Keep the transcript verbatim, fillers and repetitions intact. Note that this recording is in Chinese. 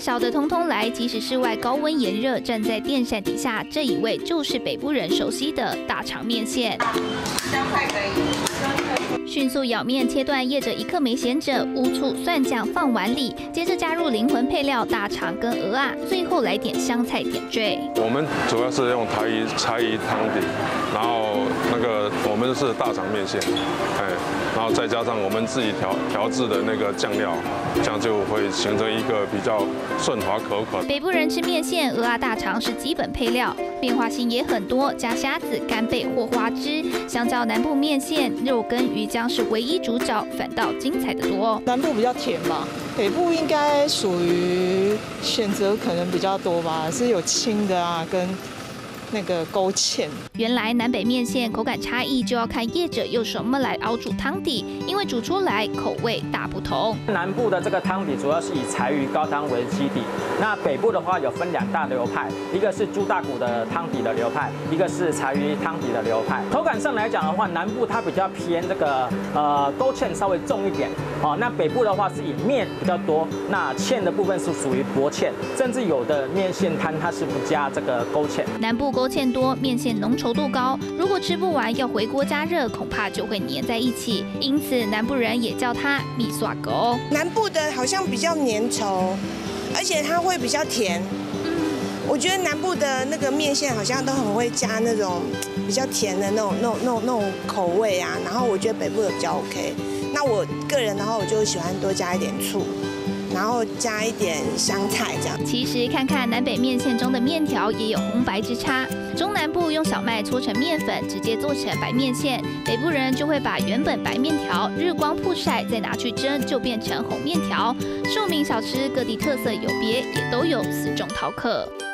小的通通来，即使室外高温炎热，站在电扇底下，这一位就是北部人熟悉的大肠面线。香菜可以。迅速舀面切断，业者一刻没闲着，乌醋、蒜酱放碗里，接着加入灵魂配料大肠跟鹅啊，最后来点香菜点缀。 我们主要是用柴鱼柴鱼汤底，然后那个我们是大肠面线，哎，然后再加上我们自己调调制的那个酱料，这样就会形成一个比较顺滑口感。 北部人吃面线，鹅啊大肠是基本配料，变化性也很多，加虾子、干贝或花枝。相较南部面线，肉跟鱼浆是唯一主角，反倒精彩的多。 南部比较甜吧，北部应该属于选择可能比较多吧，是有青的啊跟那个勾芡。 原来南北面线口感差异就要看业者用什么来熬煮汤底，因为煮出来口味大不同。 南部的这个汤底主要是以柴鱼高汤为基底，那北部的话有分两大流派，一个是猪大骨的汤底的流派，一个是柴鱼汤底的流派。口感上来讲的话，南部它比较偏这个呃勾芡稍微重一点哦，那北部的话是以面比较多，那芡的部分是属于薄芡，甚至有的面线摊它是不加这个勾芡。 南部勾芡多，面线浓稠度高，如果吃不完要回锅加热，恐怕就会粘在一起。因此南部人也叫它米刷狗。 南部的好像比较粘稠，而且它会比较甜。我觉得南部的那个面线好像都很会加那种比较甜的那种、那种、那种、那种口味啊。然后我觉得北部的比较 OK。那我个人的话，我就喜欢多加一点醋。然后加一点香菜，这样。 其实看看南北面线中的面条也有红白之差，中南部用小麦搓成面粉，直接做成白面线；北部人就会把原本白面条日光曝晒，再拿去蒸，就变成红面条。庶民小吃各地特色有别，也都有四种饕客。